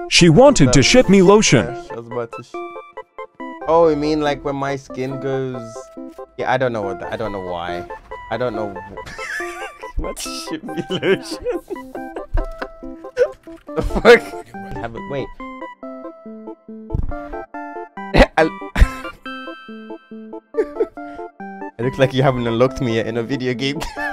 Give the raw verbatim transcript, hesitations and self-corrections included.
She wanted to ship me lotion. Yeah, I was about to sh oh, you mean like when my skin goes? Yeah, I don't know what. That, I don't know why. I don't know. What ship me lotion? The fuck? Have it. Wait. I It looks like you haven't unlocked me yet in a video game.